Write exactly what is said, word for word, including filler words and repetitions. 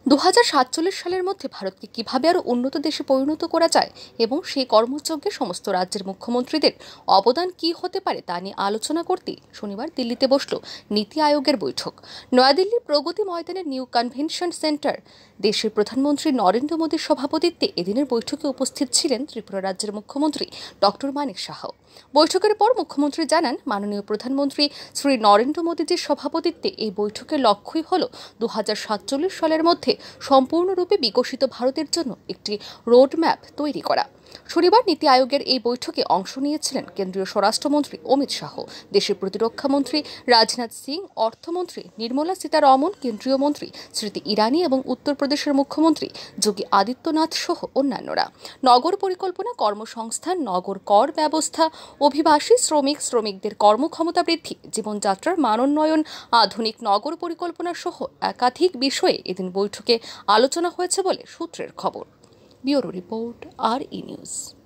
দু হাজার সাতচল্লিশ সালের মধ্যে ভারতকে কিভাবে আরও উন্নত দেশে পরিণত করা যায় এবং সেই কর্মযজ্ঞে সমস্ত রাজ্যের মুখ্যমন্ত্রীদের অবদান কী হতে পারে তা নিয়ে আলোচনা করতেই শনিবার দিল্লিতে বসল নীতি আয়োগের বৈঠক। নয়াদিল্লির প্রগতি ময়দানের নিউ কনভেনশন সেন্টার দেশের প্রধানমন্ত্রী নরেন্দ্র মোদীর সভাপতিত্বে এদিনের বৈঠকে উপস্থিত ছিলেন ত্রিপুরা রাজ্যের মুখ্যমন্ত্রী ডক্টর মানিক সাহ। বৈঠকের পর মুখ্যমন্ত্রী জানান, মাননীয় প্রধানমন্ত্রী শ্রী নরেন্দ্র মোদীজির সভাপতিত্বে এই বৈঠকের লক্ষ্যই হল দু হাজার সাতচল্লিশ সালের মধ্যে সম্পূর্ণরূপে বিকশিত ভারতের জন্য একটি রোডম্যাপ তৈরি করা। শনিবার নীতি আয়োগের এই বৈঠকে অংশ নিয়েছিলেন কেন্দ্রীয় স্বরাষ্ট্রমন্ত্রী অমিত শাহ, দেশের প্রতিরক্ষা মন্ত্রী রাজনাথ সিং, অর্থমন্ত্রী নির্মলা সীতারমণ, কেন্দ্রীয় মন্ত্রী স্মৃতি ইরানি এবং উত্তরপ্রদেশের মুখ্যমন্ত্রী যোগী আদিত্যনাথ সহ অন্যান্যরা। নগর পরিকল্পনা, কর্মসংস্থান, নগর কর ব্যবস্থা, অভিবাসী শ্রমিক শ্রমিকদের কর্মক্ষমতা বৃদ্ধি, জীবনযাত্রার মানোন্নয়ন, আধুনিক নগর পরিকল্পনা সহ একাধিক বিষয়ে এদিন বৈঠকে আলোচনা হয়েছে বলে সূত্রের খবর। ব্যুরো রিপোর্ট, আর ই নিউজ।